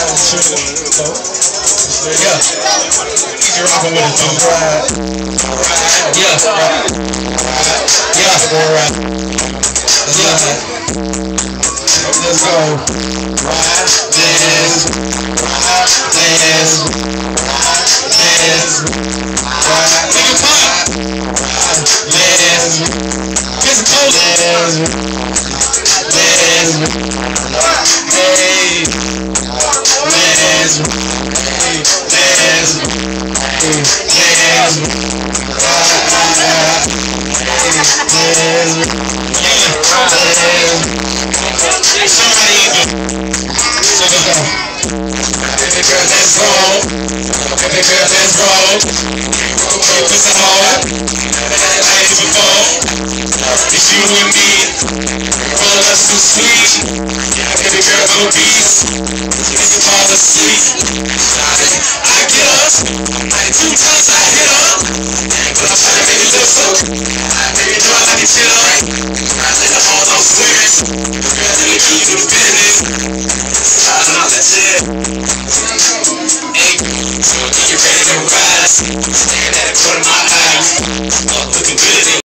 Yeah. You're rocking with us, yeah. Let's go. Baby girl, let's roll. Baby girl, let's roll. Put some more. Like before. It's you and me. Roll us too sweet. Baby girl, go beast. Make you fall asleep. I get up. 2 times I hit up. But I'm trying to make it look so. Baby, know I like it shit up. I say the balls on swimming. Girl, let me do you the business. That's it. Hey, so get you ready to rise. Staring at it, put in my eyes. Looking good.